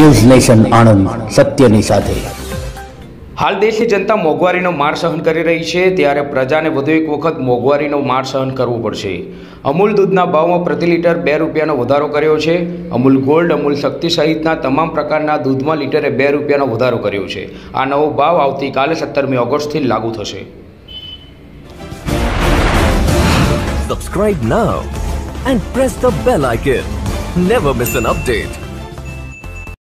News nation Anand, સત્યની સાથે। હાલ દેશની જનતા મોંઘવારીનો માર સહન કરી રહી છે, ત્યારે પ્રજાને વધુ એક વખત મોંઘવારીનો માર સહન કરવો પડશે। અમૂલ દૂધના ભાવમાં પ્રતિ લીટર 2 રૂપિયાનો વધારો કર્યો છે। અમૂલ ગોલ્ડ, અમૂલ શક્તિ સહિતના તમામ પ્રકારના દૂધમાં લીટરે 2 રૂપિયાનો વધારો કર્યો છે। આ નવો ભાવ આવતીકાલે 17મી ઓગસ્ટથી લાગુ થશે। Subscribe now and press the bell icon. Never miss an update.